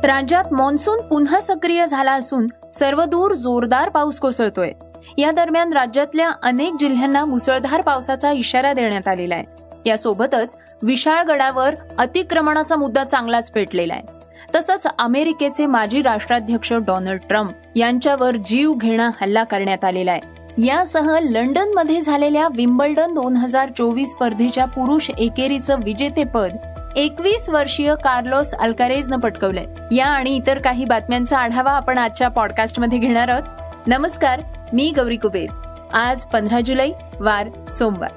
राज्यात मान्सून पुन्हा सक्रिय झाला असून सर्वदूर जोरदार पाऊस कोसळतोय. या दरम्यान राज्यातल्या अनेक जिल्ह्यांना मुसळधार पावसाचा इशारा देण्यात आलेला आहे. यासोबतच विशाळगडावर अतिक्रमणाचा मुद्दा चांगलाच पेटलेला आहे. तसंच अमेरिकेचे माजी राष्ट्राध्यक्ष डोनाल्ड ट्रम्प यांच्यावर जीवघेणा हल्ला करण्यात आलेला आहे. यासह लंडनमध्ये झालेल्या विम्बल्डन 2024 स्पर्धेच्या पुरुष एकेरीचं विजेतेपद 21 वर्षीय कार्लोस अल्कारेझनं पटकवलंय. या आणि इतर काही बातम्यांचा आढावा आपण आजच्या पॉडकास्टमध्ये घेणार आहोत. नमस्कार, मी गौरी कुबेर. आज 15 जुलै, वार सोमवार.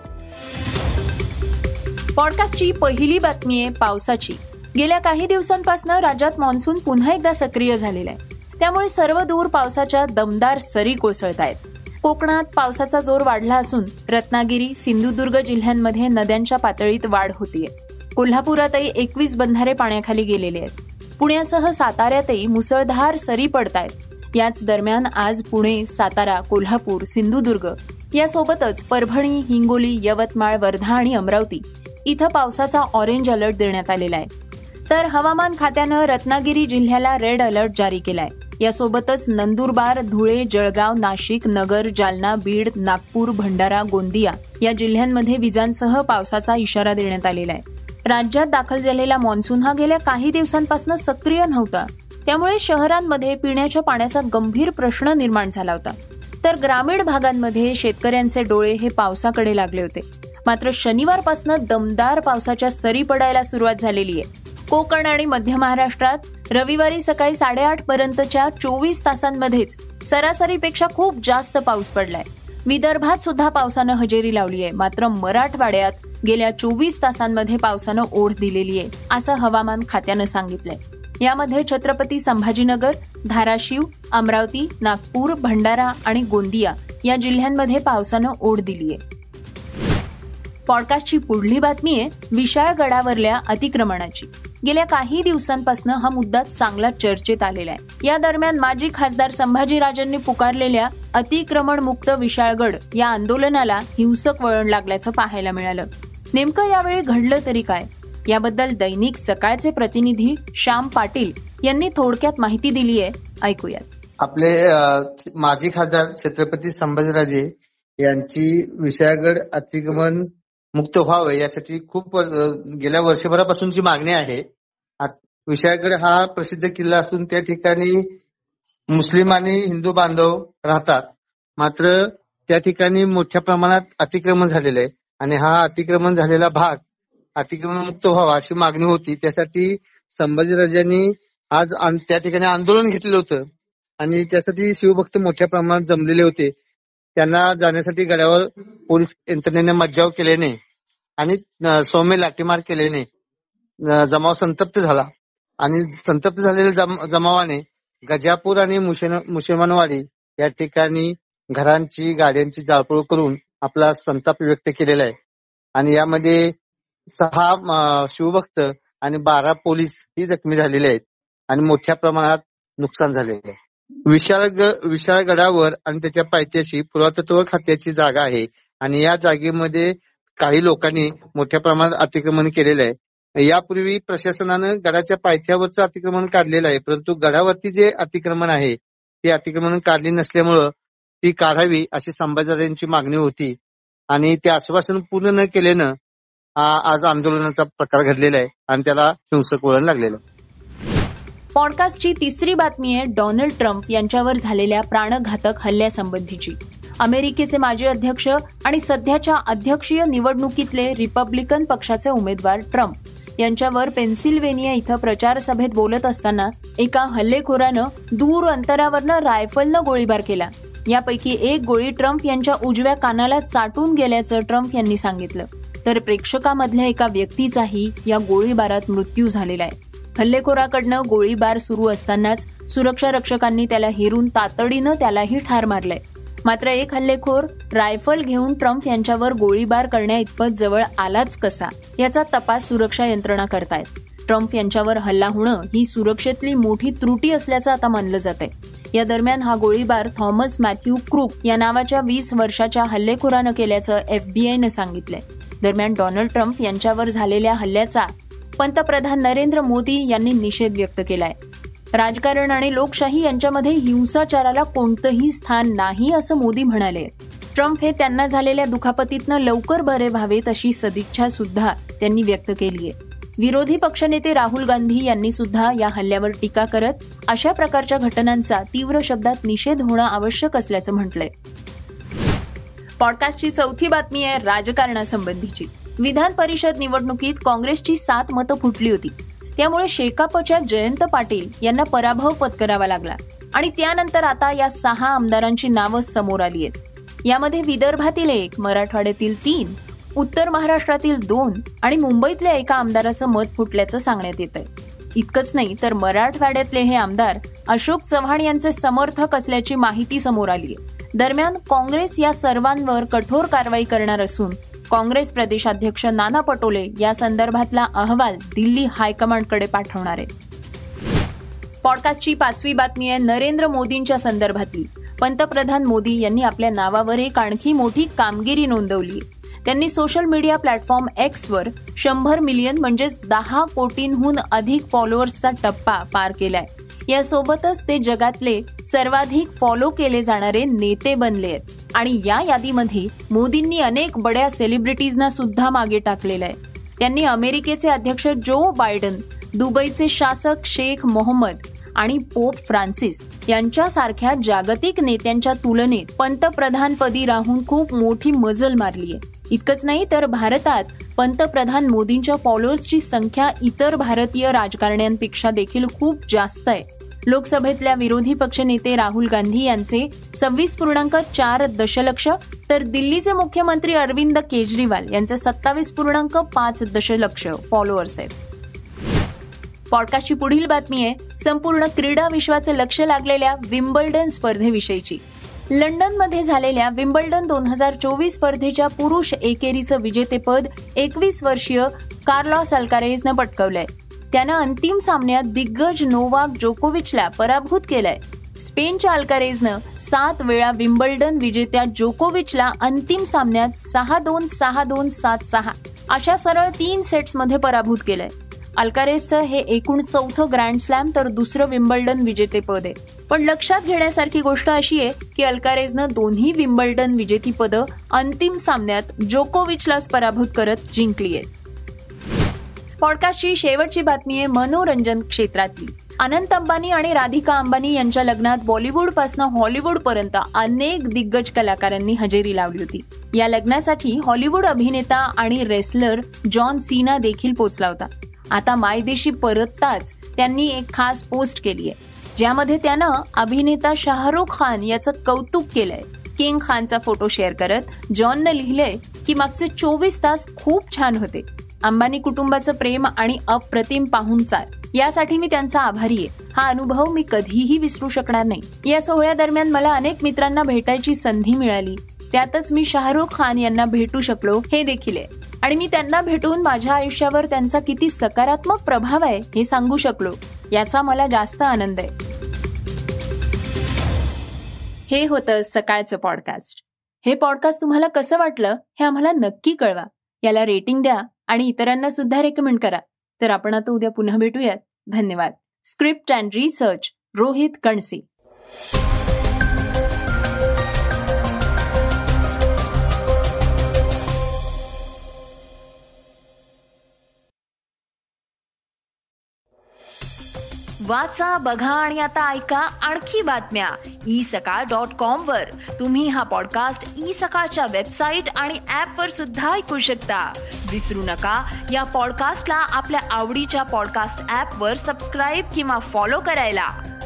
पॉडकास्टची पहिली बातमी आहे पावसाची. गेल्या काही दिवसांपासून राज्यात मान्सून पुन्हा एकदा सक्रिय झालेला आहे. त्यामुळे सर्व दूर पावसाच्या दमदार सरी कोसळत आहेत. कोकणात पावसाचा जोर वाढला असून रत्नागिरी, सिंधुदुर्ग जिल्ह्यांमध्ये नद्यांच्या पातळीत वाढ होतीये. कोल्हापुरातही 21 बंधारे पाण्याखाली गेलेले आहेत. पुण्यासह साताऱ्यातही मुसळधार सरी पडतायत. याच दरम्यान आज पुणे, सातारा, कोल्हापूर, सिंधुदुर्ग यासोबतच परभणी, हिंगोली, यवतमाळ, वर्धा आणि अमरावती इथं पावसाचा ऑरेंज अलर्ट देण्यात आलेला आहे. तर हवामान खात्यानं रत्नागिरी जिल्ह्याला रेड अलर्ट जारी केलाय. यासोबतच नंदुरबार, धुळे, जळगाव, नाशिक, नगर, जालना, बीड, नागपूर, भंडारा, गोंदिया या जिल्ह्यांमध्ये विजांसह पावसाचा इशारा देण्यात आलेला आहे. राज्यात दाखल झालेला मान्सून हा गेल्या काही दिवसांपासून सक्रिय नव्हता. त्यामुळे शहरांमध्ये पिण्याच्या पाण्याचा गंभीर प्रश्न निर्माण झाला होता. तर ग्रामीण भागांमध्ये शेतकऱ्यांचे डोळे हे पावसाकडे लागले होते. मात्र शनिवारपासून दमदार पावसाच्या सरी पडायला सुरुवात झालेली आहे. कोकण आणि मध्य महाराष्ट्रात रविवारी सकाळी 8:30 पर्यंतच्या 24 तासांमध्येच सरासरीपेक्षा खूप जास्त पाऊस पडलाय. विदर्भात सुद्धा पावसानं हजेरी लावली आहे. मात्र मराठवाड्यात गेल्या 24 तासांमध्ये पावसानं ओढ दिलेली आहे, असं हवामान खात्यानं सांगितलंय. यामध्ये छत्रपती संभाजीनगर, धाराशिव, अमरावती, नागपूर, भंडारा आणि गोंदिया या जिल्ह्यांमध्ये पावसानं ओढ दिली आहे. पॉडकास्टची पुढली बातमी आहे विशाळगडावरल्या अतिक्रमणाची. गेल्या काही दिवसांपासून हा मुद्दा चांगला चर्चेत आलेला आहे. या दरम्यान माजी खासदार संभाजीराजांनी पुकारलेल्या अतिक्रमण मुक्त विशाळगड या आंदोलनाला हिंसक वळण लागल्याचं पाहायला मिळालं. नेमकं यावेळी घडलं तरी काय, याबद्दल दैनिक सकाळचे प्रतिनिधी श्याम पाटील यांनी थोडक्यात माहिती दिली आहे. ऐकूयात. आपले माजी खासदार छत्रपती संभाजीराजे यांची विशाळगड अतिक्रमण मुक्त व्हावं यासाठी खूप गेल्या वर्षभरापासूनची मागणी आहे. विशाळगड हा प्रसिद्ध किल्ला असून त्या ठिकाणी मुस्लिम आणि हिंदू बांधव राहतात. मात्र त्या ठिकाणी मोठ्या प्रमाणात अतिक्रमण झालेलं आहे आणि हा अतिक्रमण झालेला भाग अतिक्रमण मुक्त व्हावा अशी मागणी होती. त्यासाठी संभाजीराजांनी आज त्या ठिकाणी आंदोलन घेतलेलं होतं आणि त्यासाठी शिवभक्त मोठ्या प्रमाणात जमलेले होते. त्यांना जाण्यासाठी गडावर पोलीस यंत्रणेने मज्जाव केल्याने आणि सौम्य लाठीमार केल्याने जमाव संतप्त झाला आणि संतप्त झालेल्या जमावाने गजापूर आणि मुसलमानवाडी या ठिकाणी घरांची, गाड्यांची जाळपोळ करून आपला संताप व्यक्त केलेला आहे. आणि यामध्ये 6 शिवभक्त आणि 12 पोलीस ही जखमी झालेले आहेत आणि मोठ्या प्रमाणात नुकसान झालेले आहे. विशाळगडावर आणि त्याच्या पायथ्याशी पुरातत्व खात्याची जागा आहे आणि या जागेमध्ये काही लोकांनी मोठ्या प्रमाणात अतिक्रमण केलेलं आहे. यापूर्वी प्रशासनानं गडाच्या पायथ्यावरचं अतिक्रमण काढलेलं आहे, परंतु गडावरती जे अतिक्रमण आहे ते अतिक्रमण काढली नसल्यामुळं ती काढावी अशी संभाजीराजांची मागणी होती आणि ते आश्वासन पूर्ण न केल्यानं आज आंदोलनाचा प्रकार घडलेला आहे आणि त्याला हिंसक वळण लागलेलं आहे. पॉडकास्टची तिसरी बातमी आहे डोनाल्ड ट्रम्प यांच्यावर झालेल्या प्राणघातक हल्ल्यासंबंधीची. अमेरिकेचे माजी अध्यक्ष आणि सध्याच्या अध्यक्षीय निवडणुकीतले रिपब्लिकन पक्षाचे उमेदवार ट्रम्प यांच्यावर पेन्सिल्व्हेनिया इथं प्रचार सभेत बोलत असताना एका हल्लेखोरानं दूर अंतरावरनं रायफलनं गोळीबार केला. यापैकी एक गोळी ट्रम्प यांच्या उजव्या कानाला चाटून गेल्याचं ट्रम्प यांनी सांगितलं. तर प्रेक्षकामधल्या एका व्यक्तीचाही या गोळीबारात मृत्यू झालेला आहे. हल्लेखोराकडनं गोळीबार सुरू असतानाच सुरक्षा रक्षकांनी त्याला हेरून तातडीनं त्यालाही ठार मारलंय. मात्र एक हल्लेखोर रायफल घेऊन ट्रम्प यांच्यावर गोळीबार करण्या इतपत जवळ आलाच कसा याचा तपास सुरक्षा यंत्रणा करतायत. ट्रम्प यांच्यावर हल्ला होणं ही सुरक्षेतली मोठी त्रुटी असल्याचं आता मानलं जात आहे. या दरम्यान हा गोळीबार थॉमस मॅथ्यू क्रूक या नावाच्या 20 वर्षाच्या हल्लेखोरानं केल्याचं FBI सांगितलंय. दरम्यान डोनाल्ड ट्रम्प यांच्यावर झालेल्या हल्ल्याचा पंतप्रधान नरेंद्र मोदी यांनी निषेध व्यक्त केलाय. राजकारण आणि लोकशाही यांच्यामध्ये हिंसाचाराला कोणतंही स्थान नाही असं मोदी म्हणाले. ट्रम्प हे त्यांना झालेल्या दुखापतीतनं लवकर बरे व्हावेत अशी सदिच्छा सुद्धा त्यांनी व्यक्त केली आहे. विरोधी पक्षनेते राहुल गांधी यांनी सुद्धा या हल्ल्यावर टीका करत अशा प्रकारच्या घटनांचा तीव्र शब्दात निषेध होणं आवश्यक असल्याचं म्हटलंय. पॉडकास्टची चौथी बातमी आहे राजकारणासंबंधीची. विधान परिषद निवडणुकीत काँग्रेसची 7 मतं फुटली होती. त्यामुळे शेकापच्या जयंत पाटील यांना पराभव पत्करावा लागला आणि त्यानंतर आता या 6 आमदारांची नावं समोर आली आहेत. यामध्ये विदर्भातील 1, मराठवाड्यातील 3, उत्तर महाराष्ट्रातील 2 आणि मुंबईतल्या एका आमदाराचं मत फुटल्याचं सांगण्यात येतंय. इतकंच नाही तर मराठवाड्यातले हे आमदार अशोक चव्हाण यांचे समर्थक असल्याची माहिती समोर आली आहे. दरम्यान काँग्रेस या सर्वांवर कठोर कारवाई करणार असून काँग्रेस प्रदेशाध्यक्ष नाना पटोले या संदर्भातला अहवाल दिल्ली हायकमांडकडे पाठवणार आहे. पॉडकास्टची 5वी बातमी आहे नरेंद्र मोदींच्या संदर्भातली. पंतप्रधान मोदी यांनी आपल्या नावावर एक आणखी मोठी कामगिरी नोंदवली. त्यांनी सोशल मीडिया प्लॅटफॉर्म एक्सवर 100 मिलियन म्हणजेच 10 कोटींहून अधिक फॉलोअर्सचा टप्पा पार केलाय. यासोबतच ते जगातले सर्वाधिक फॉलो केले जाणारे नेते बनले आहेत आणि या यादीमध्ये मोदींनी अनेक बड्या सेलिब्रिटीजना सुद्धा मागे टाकलेलं आहे. त्यांनी अमेरिकेचे अध्यक्ष जो बायडन, दुबईचे शासक शेख मोहम्मद आणि पोप फ्रान्सिस यांच्यासारख्या जागतिक नेत्यांच्या तुलनेत पंतप्रधानपदी राहून खूप मोठी मजल मारली आहे. इतकंच नाही तर भारतात पंतप्रधान मोदींच्या फॉलोअर्सची संख्या इतर भारतीय राजकारण्यांपेक्षा देखील खूप जास्त आहे. लोकसभेतल्या विरोधी पक्षनेते राहुल गांधी यांचे 26.4 दशलक्ष तर दिल्लीचे मुख्यमंत्री अरविंद केजरीवाल यांचे 27.5 दशलक्ष फॉलोअर्स आहेत. पॉडकास्टची पुढील बातमी आहे संपूर्ण क्रीडा विश्वाचे लक्ष लागलेल्या विम्बल्डन स्पर्धेविषयीची. लंडनमध्ये झालेल्या विम्बल्डन 2024 स्पर्धेच्या पुरुष एकेरीचं विजेतेपद 21 वर्षीय कार्लोस अल्कारेझनं पटकावलंय. त्यानं अंतिम सामन्यात दिग्गज नोवाक जोकोविचला पराभूत केलंय. स्पेनच्या अल्कारेझनं 7 वेळा विम्बल्डन विजेत्या जोकोविचला अंतिम सामन्यात 6-2, 6-2, 7-6 अशा सरळ 3 सेट्समध्ये पराभूत केलंय. अल्कारेझचं हे एकूण 4थं ग्रँड स्लॅम तर दुसरं विम्बल्डन विजेतेपद आहे. पण लक्षात घेण्यासारखी गोष्ट अशी आहे की अल्कारेझनं दोन्ही विम्बल्डन विजेतेपदं अंतिम सामन्यात जोकोविचलाच पराभूत करत जिंकली आहेत. पॉडकास्टची शेवटची बातमी आहे मनोरंजन क्षेत्रातली. अनंत अंबानी आणि राधिका अंबानी यांच्या लग्नात बॉलिवूडपासून हॉलिवूडपर्यंत अनेक दिग्गज कलाकारांनी हजेरी लावली होती. या लग्नासाठी हॉलिवूड अभिनेता आणि रेसलर जॉन सीना देखील पोचला होता. आता मायदेशी परतताच त्यांनी एक खास पोस्ट केली आहे ज्यामध्ये त्यानं अभिनेता शाहरुख खान याचं कौतुक केलंय. किंग खानचा फोटो शेअर करत जॉननं लिहिलंय की मागचे 24 तास खूप छान होते. अंबानी कुटुंबाचं प्रेम आणि अप्रतिम पाहुणचार यासाठी मी त्यांचा आभारी आहे. हा अनुभव मी कधीही विसरू शकणार नाही. या सोहळ्यादरम्यान मला अनेक मित्रांना भेटायची संधी मिळाली. त्यातच मी शाहरुख खान यांना भेटू शकलो हे देखील आहे आणि मी त्यांना भेटून माझ्या आयुष्यावर त्यांचा किती सकारात्मक प्रभाव आहे हे सांगू शकलो. याचा मला जास्त आनंद आहे. हे होतं सकाळचं पॉडकास्ट. हे पॉडकास्ट तुम्हाला कसं वाटलं हे आम्हाला नक्की कळवा. याला रेटिंग द्या आणि इतरांना सुद्धा रेकमेंड करा. तर आपण आता उद्या पुन्हा भेटूयात. धन्यवाद. Script and research Rohit Kanase. वाचा, बघा आणि आता ऐका आणखी बातम्या isakal.com वर. तुम्ही हा पॉडकास्ट isakal वेबसाईट आणि ऍपवर सुद्धा ऐकू शकता. विसरू नका या पॉडकास्टला आपल्या आवडीच्या पॉडकास्ट ऍपवर सबस्क्राईब किंवा फॉलो करायला.